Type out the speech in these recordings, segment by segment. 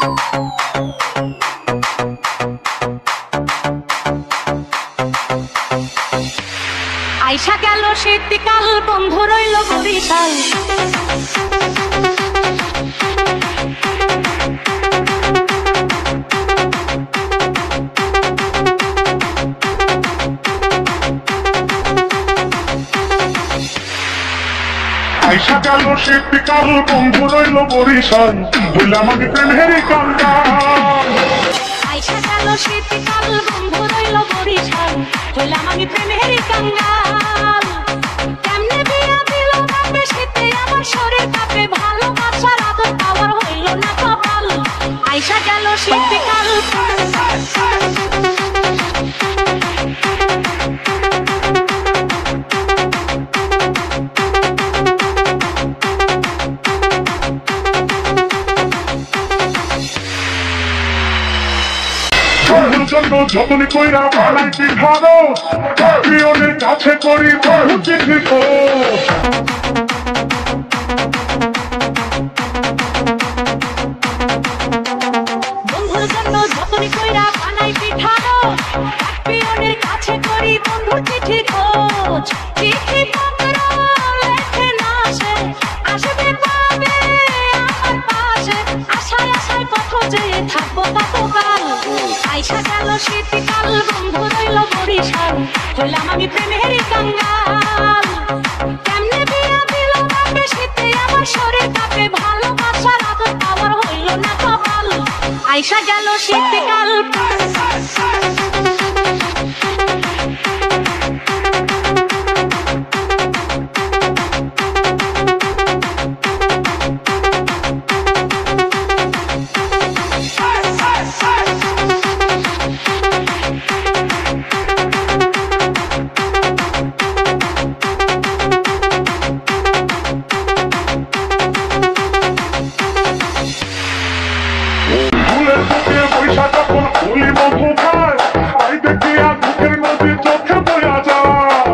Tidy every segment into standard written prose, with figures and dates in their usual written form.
আইসা গেল শীতকাল, বন্ধু রইল বরিশাল। আইসা গেল শীতকাল, বন্ধু রইল বরিশাল, বললাম আমি প্রেমের কাঙ্গাল। আইসা গেল শীতকাল, বন্ধু রইল বরিশাল, বললাম আমি প্রেমের কাঙ্গাল। কেমনে বিয়া দিল কাপে শীতে, আমার শরীর কাঁপে, ভালোবাসার আদর পাওয়ার হইল না কপাল। আইসা গেল শীতকাল, বন্ধুর জন্য যতনি কইরা বানাই পিঠা গো, প্রিয়নের কাছে করি বহু চিঠি খোঁজ। বন্ধুর জন্য যতনি কইরা বানাই পিঠা গো, প্রিয়নের কাছে করি বন্ধুর চিঠি খোঁজ। চিঠি পত্র লেখে না সে, আসবে পাবে আমার পাশে, আশায় আশায় পথ যেয়ে থাকবো ততকাল। আইসা গেল শীতকাল, বন্ধু রইল বরিশাল, হইলাম আমি প্রেমের কাঙ্গাল। কেমনে বিয়া দিল কাপে শীতে, আমার শরীর কাঁপে, ভালোবাসার আদর পাওয়ার হইল না কপাল। আইসা গেল শীতকাল, ফুলের বুকে বৈশা যখন ফুলি মধু খায়, তাই দেখিয়া দুঃখের নদী চোখে বয়া যায়।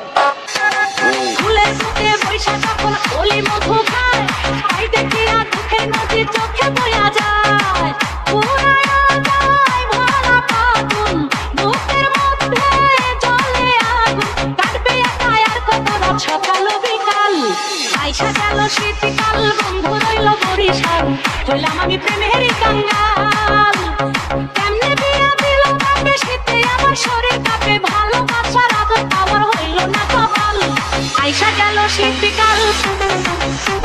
ফুলের বুকে বৈশা যখন অলি মধু খায়, তাই দেখিয়া দুঃখের নদী চোখে বয়া যায়। পুরায়া যায় ভরা ফাগুন, বুকের মধ্যে জ্বলে আগুন, কাটবে একা আর কত রাত সকাল ও বিকাল। আইসা গেল শীতকাল, বন্ধু রইল বরিশাল, হইলাম আমি প্রেমের কাঙ্গাল। কেমনে বিয়া দিল কাপে শীতে, আমার শরীর কাঁপে, ভালোবাসার আদর পাওয়ার হইল না কপাল। আইসা গেল শীতকাল।